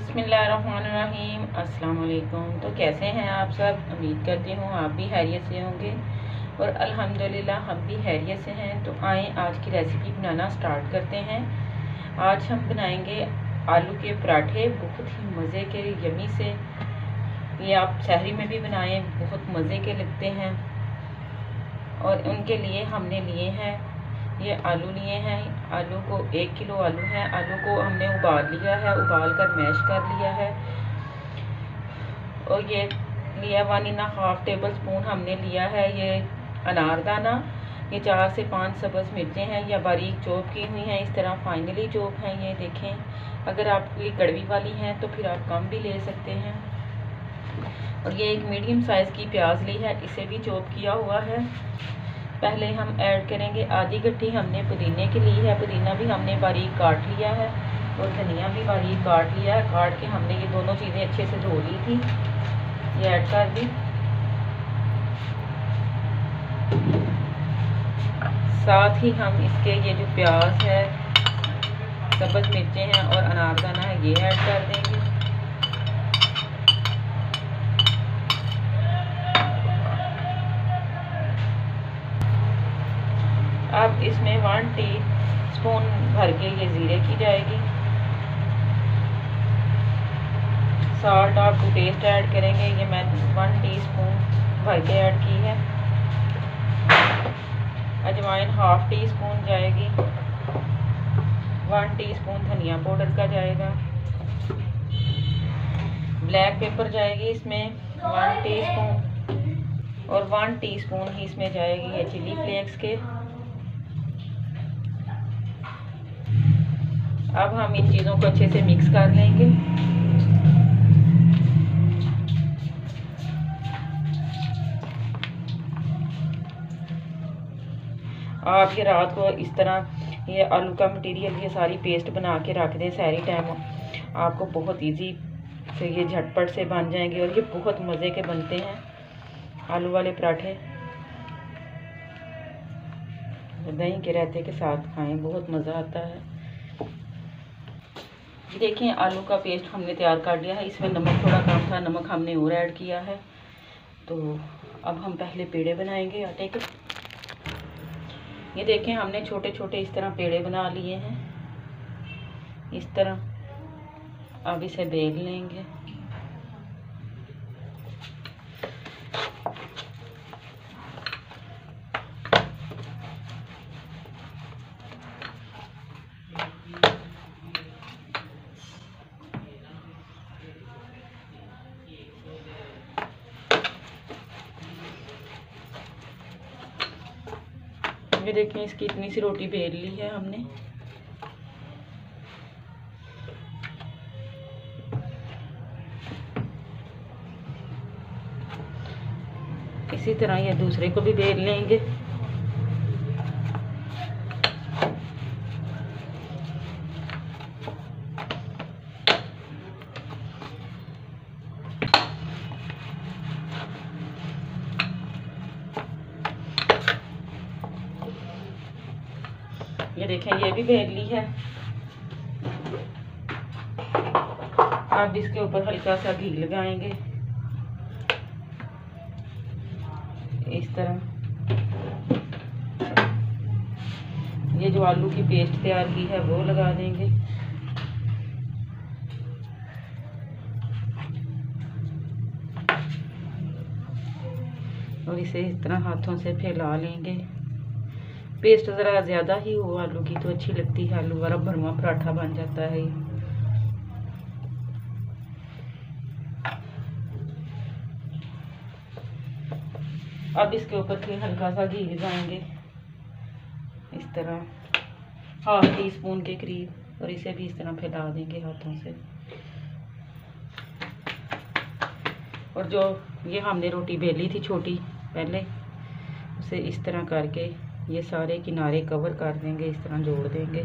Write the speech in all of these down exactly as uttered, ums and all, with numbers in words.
बिस्मिल्लाहिर्रहमानिर्रहीम। अस्सलाम वालेकुम। तो कैसे हैं आप सब? उम्मीद करती हूँ आप भी खैरियत से होंगे और अल्हम्दुलिल्लाह हम भी खैरियत से हैं। तो आए आज की रेसिपी बनाना स्टार्ट करते हैं। आज हम बनाएंगे आलू के पराठे, बहुत ही मज़े के यमी से। ये आप सहरी में भी बनाएं, बहुत मज़े के लगते हैं। और उनके लिए हमने लिए हैं ये आलू लिए हैं। आलू को एक किलो आलू है। आलू को हमने उबाल लिया है, उबाल कर मैश कर लिया है। और ये लिया one and half tablespoon हमने लिया है ये अनारदाना। ये चार से पांच सब्ज़ मिर्चें हैं या बारीक चॉप की हुई हैं, इस तरह फाइनली चॉप हैं। ये देखें, अगर आप ये कड़वी वाली हैं तो फिर आप कम भी ले सकते हैं। और ये एक मीडियम साइज़ की प्याज ली है, इसे भी चॉप किया हुआ है। पहले हम ऐड करेंगे आधी गट्ठी हमने पुदीने की ली है। पुदीना भी हमने बारीक काट लिया है और धनिया भी बारीक काट लिया है। काट के हमने ये दोनों चीज़ें अच्छे से धो ली थी, ये ऐड कर दी। साथ ही हम इसके ये जो प्याज है, सब्ज़ मिर्चें हैं और अनारदाना है, ये ऐड कर देंगे। अब इसमें वन टी स्पून भर के ये ज़ीरे की जाएगी। साल्ट आप टू टेस्ट ऐड करेंगे, ये मैं वन टीस्पून भर के ऐड की है। अजवाइन हाफ टी स्पून जाएगी। वन टीस्पून धनिया पाउडर का जाएगा। ब्लैक पेपर जाएगी इसमें वन टीस्पून और वन टीस्पून ही इसमें जाएगी ये चिली फ्लेक्स के। अब हम इन चीज़ों को अच्छे से मिक्स कर लेंगे। आप ये रात को इस तरह ये आलू का मटेरियल ये सारी पेस्ट बना के रख दें सहरी टाइम, आपको बहुत इजी से ये झटपट से बन जाएंगे और ये बहुत मज़े के बनते हैं आलू वाले पराठे। दही के रायते के साथ खाएं, बहुत मज़ा आता है। देखें, आलू का पेस्ट हमने तैयार कर लिया है। इसमें नमक थोड़ा कम था, नमक हमने और ऐड किया है। तो अब हम पहले पेड़े बनाएंगे आटे के। ये देखें, हमने छोटे छोटे इस तरह पेड़े बना लिए हैं, इस तरह। अब इसे बेल लेंगे। ये देखें, इसकी इतनी सी रोटी बेल ली है हमने। इसी तरह ये दूसरे को भी बेल लेंगे। ये देखें, ये भी बेल ली है। अब इसके ऊपर हल्का सा घी लगाएंगे इस तरह। ये जो आलू की पेस्ट तैयार की है वो लगा देंगे। और इसे इस तरह हाथों से फैला लेंगे। पेस्ट ज़रा ज़्यादा ही हो आलू की तो अच्छी लगती है, आलू वाला भरवा पराठा बन जाता है। अब इसके ऊपर फिर हल्का सा घी लगाएंगे इस तरह, हाफ टी स्पून के करीब। और इसे भी इस तरह फैला देंगे हाथों से। और जो ये हमने रोटी बेली थी छोटी पहले, उसे इस तरह करके ये सारे किनारे कवर कर देंगे, इस तरह जोड़ देंगे।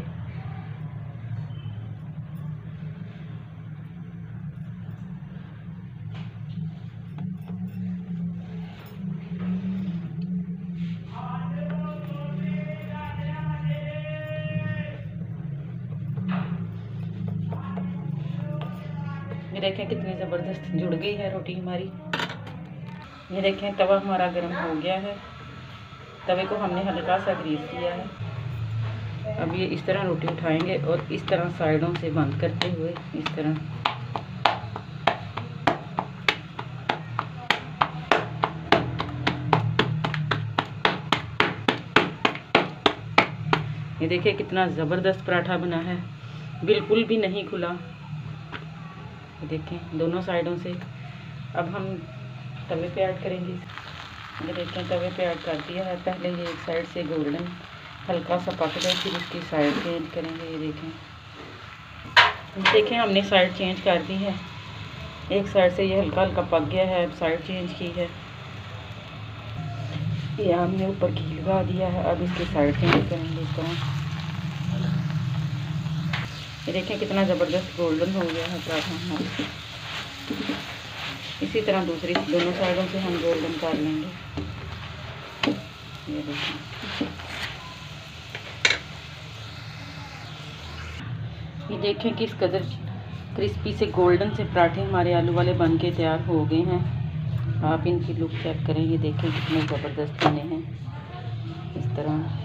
देखें कितनी ज़बरदस्त जुड़ गई है रोटी हमारी। ये देखें तवा हमारा गर्म हो गया है। तवे को हमने हल्का सा ग्रीस किया है। अब ये इस तरह रोटी उठाएंगे और इस तरह साइडों से बंद करते हुए इस तरह ये देखिए कितना ज़बरदस्त पराठा बना है, बिल्कुल भी नहीं खुला। ये देखें दोनों साइडों से। अब हम तवे पे ऐड करेंगे। ये देखें तवे पे ऐड कर दिया है। पहले ये एक साइड से गोल्डन हल्का सा पक जाए, फिर उसकी साइड चेंज करेंगे। ये देखें देखें हमने साइड चेंज कर दी है। एक साइड से ये हल्का हल्का पक गया है, अब साइड चेंज की है। ये हमने ऊपर घी लगा दिया है। अब इसकी साइड चेंज करेंगे इस तरह। ये देखें कितना ज़बरदस्त गोल्डन हो गया है पराठा हमारा। इसी तरह दूसरी दोनों साइडों से हम गोल्डन कर लेंगे। ये देखें ये देखें किस कदर क्रिस्पी से गोल्डन से पराठे हमारे आलू वाले बन के तैयार हो गए हैं। आप इनकी लुक चेक करें। ये देखें कितने ज़बरदस्त बने हैं इस तरह।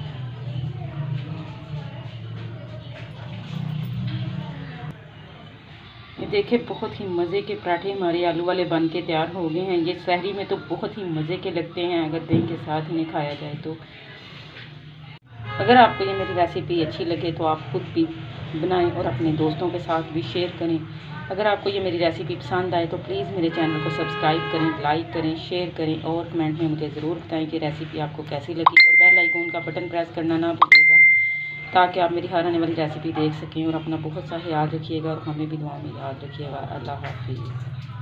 ये देखिए बहुत ही मज़े के पराठे हमारे आलू वाले बन के तैयार हो गए हैं। ये सहरी में तो बहुत ही मज़े के लगते हैं अगर दही के साथ इन्हें खाया जाए तो। अगर आपको ये मेरी रेसिपी अच्छी लगे तो आप खुद भी बनाएं और अपने दोस्तों के साथ भी शेयर करें। अगर आपको ये मेरी रेसिपी पसंद आए तो प्लीज़ मेरे चैनल को सब्सक्राइब करें, लाइक करें, शेयर करें और कमेंट में मुझे ज़रूर बताएं कि रेसिपी आपको कैसी लगी। और बेल आइकन का बटन प्रेस करना ना भूलिएगा ताकि आप मेरी हर आने वाली रेसिपी देख सकें। और अपना बहुत सा ख्याल रखिएगा और हमें भी दुआ में याद रखिएगा। अल्लाह हाफिज़।